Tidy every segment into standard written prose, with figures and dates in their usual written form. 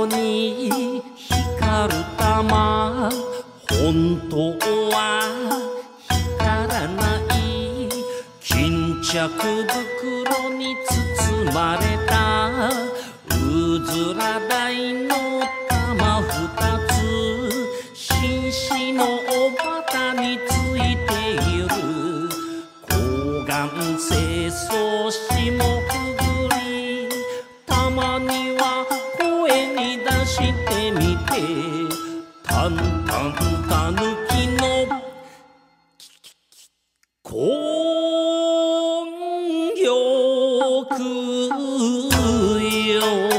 色に光る玉、本当は光らない巾着袋に包まれたうずら台の玉二つ、紳士のお旗についている高顔清掃霜くぐり、たまには声に出してみて、たんたんたぬきの根よくよ。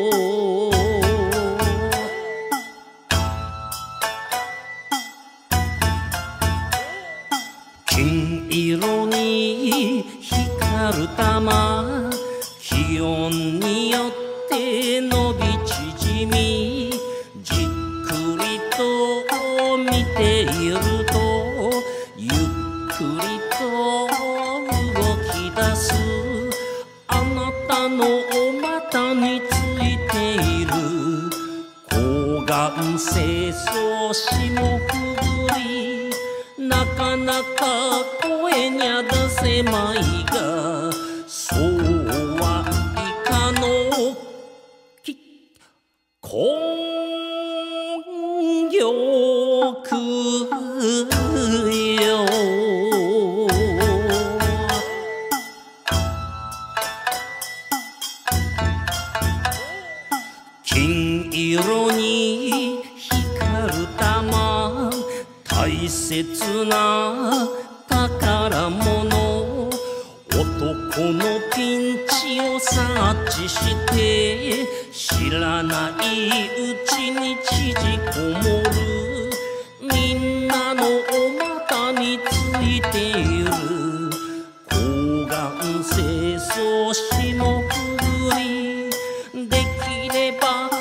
金色に光る玉、気温によって伸び縮み、じっくりと見ているとゆっくりと動き出す、あなたのお股についている高顔清掃霜くぐり、なかなか声にゃ出せまいが、そうはいかの根よくよ。金色に光る玉、大切な宝物、男のピンチを察知して知らないうちに縮こもる、みんなのお股についている高顔清掃霜くぐり、できれば